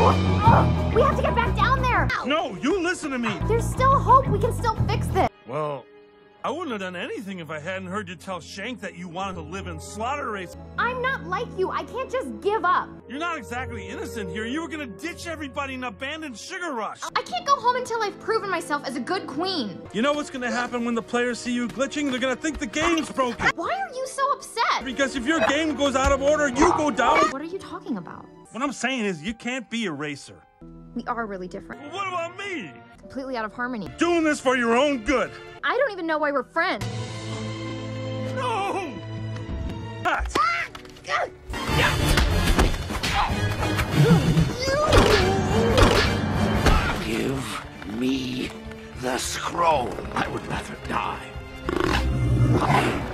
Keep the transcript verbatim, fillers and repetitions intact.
We have to get back down there! No, you listen to me! There's still hope. We can still fix this. Well, I wouldn't have done anything if I hadn't heard you tell Shank that you wanted to live in Slaughter Race. I'm not like you. I can't just give up. You're not exactly innocent here. You were gonna ditch everybody in abandoned Sugar Rush. I can't go home until I've proven myself as a good queen. You know what's gonna happen when the players see you glitching? They're gonna think the game's broken. Why are you so upset? Because if your game goes out of order, you go down. What are you talking about? What I'm saying is you can't be a racer. We are really different. Well, what about me? Completely out of harmony. Doing this for your own good. I don't even know why we're friends. No! Pat! Give me the scroll. I would rather die.